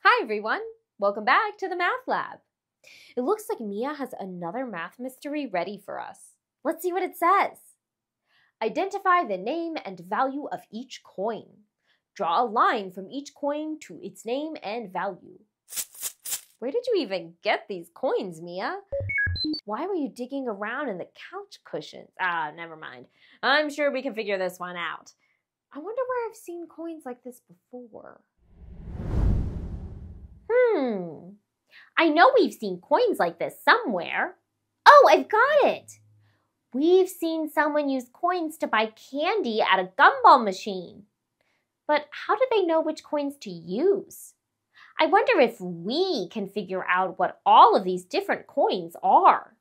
Hi everyone, welcome back to the Math Lab. It looks like Mia has another math mystery ready for us. Let's see what it says. Identify the name and value of each coin. Draw a line from each coin to its name and value. Where did you even get these coins, Mia? Why were you digging around in the couch cushions? Never mind. I'm sure we can figure this one out. I wonder where I've seen coins like this before. I know we've seen coins like this somewhere. Oh, I've got it! We've seen someone use coins to buy candy at a gumball machine. But how do they know which coins to use? I wonder if we can figure out what all of these different coins are.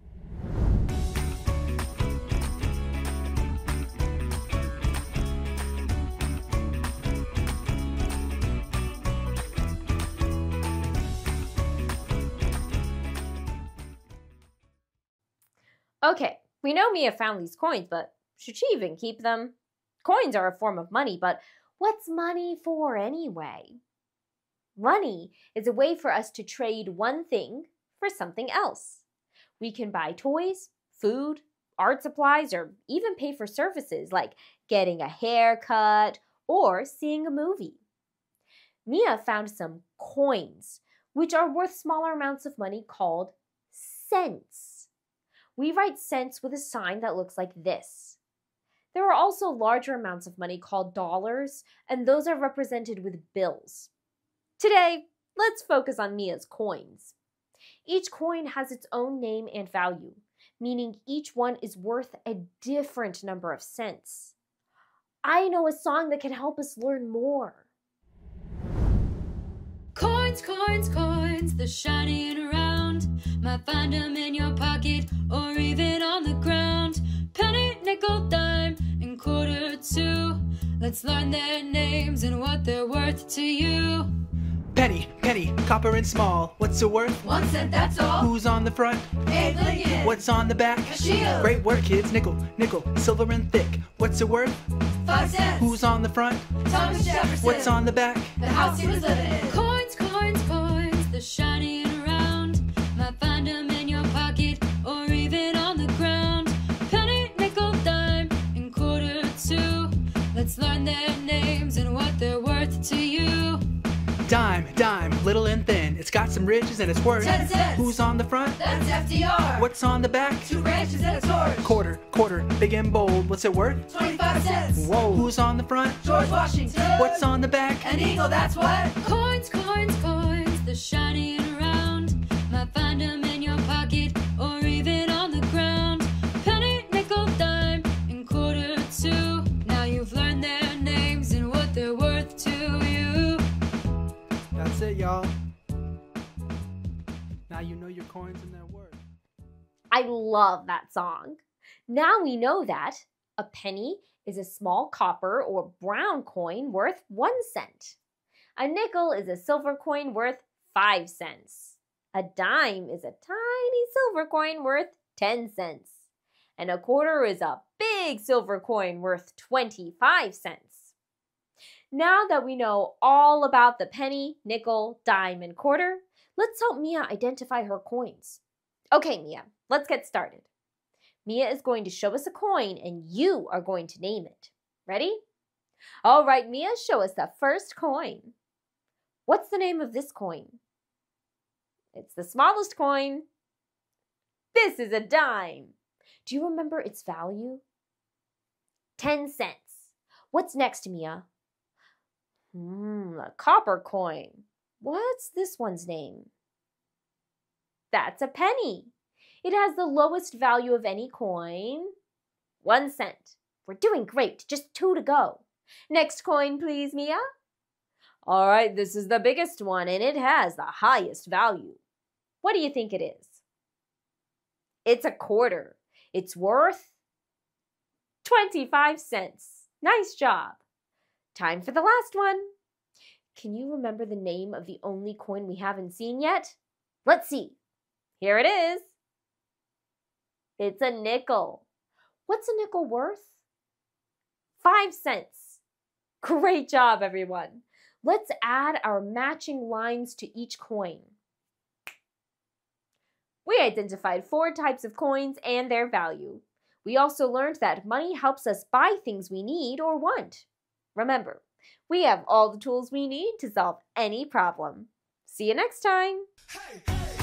Okay, we know Mia found these coins, but should she even keep them? Coins are a form of money, but what's money for anyway? Money is a way for us to trade one thing for something else. We can buy toys, food, art supplies, or even pay for services like getting a haircut or seeing a movie. Mia found some coins, which are worth smaller amounts of money called cents. We write cents with a sign that looks like this. There are also larger amounts of money called dollars, and those are represented with bills. Today, let's focus on Mia's coins. Each coin has its own name and value, meaning each one is worth a different number of cents. I know a song that can help us learn more. Coins, coins, coins, they're shining around. Might find them in your pocket or even on the ground. Penny, nickel, dime, and quarter too. Let's learn their names and what they're worth to you. Penny, penny, copper and small. What's it worth? 1 cent, that's all. Who's on the front? Abe Lincoln. What's on the back? A shield. Great work, kids. Nickel, nickel, silver and thick. What's it worth? 5 cents. Who's on the front? Thomas Jefferson. What's on the back? The house he was living in. Coins, coins, coins, they're shining around. Might find them in your pocket or even on the ground. Penny, nickel, dime, and quarter too. Let's learn their names and what they're worth to you. Dime, dime, little and thin. It's got some ridges and it's worth 10 cents. Who's on the front? That's FDR. What's on the back? 2 branches and a torch. Quarter, quarter, big and bold. What's it worth? 25 cents. Whoa. Who's on the front? George Washington. What's on the back? An eagle, that's what. Coins, coins, coins, they're shining around. Might find them in your pocket or even on the ground. Penny, nickel, dime, and quarter too. Now you've learned their names and what they're worth to you. That's it, y'all. Now you know your coins and their worth. I love that song. Now we know that a penny is a small copper or brown coin worth 1 cent. A nickel is a silver coin worth 5 cents. A dime is a tiny silver coin worth 10 cents. And a quarter is a big silver coin worth 25 cents. Now that we know all about the penny, nickel, dime, and quarter, let's help Mia identify her coins. Okay, Mia, let's get started. Mia is going to show us a coin and you are going to name it. Ready? All right, Mia, show us the first coin. What's the name of this coin? It's the smallest coin. This is a dime. Do you remember its value? 10 cents. What's next, Mia? A copper coin. What's this one's name? That's a penny. It has the lowest value of any coin. 1 cent. We're doing great. Just 2 to go. Next coin, please, Mia. All right, this is the biggest one, and it has the highest value. What do you think it is? It's a quarter. It's worth 25 cents. Nice job. Time for the last one. Can you remember the name of the only coin we haven't seen yet? Let's see. Here it is. It's a nickel. What's a nickel worth? 5 cents. Great job, everyone. Let's add our matching lines to each coin. We identified 4 types of coins and their value. We also learned that money helps us buy things we need or want. Remember, we have all the tools we need to solve any problem. See you next time! Hey, hey.